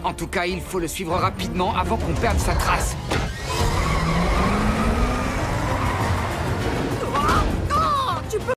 En tout cas, il faut le suivre rapidement avant qu'on perde sa trace.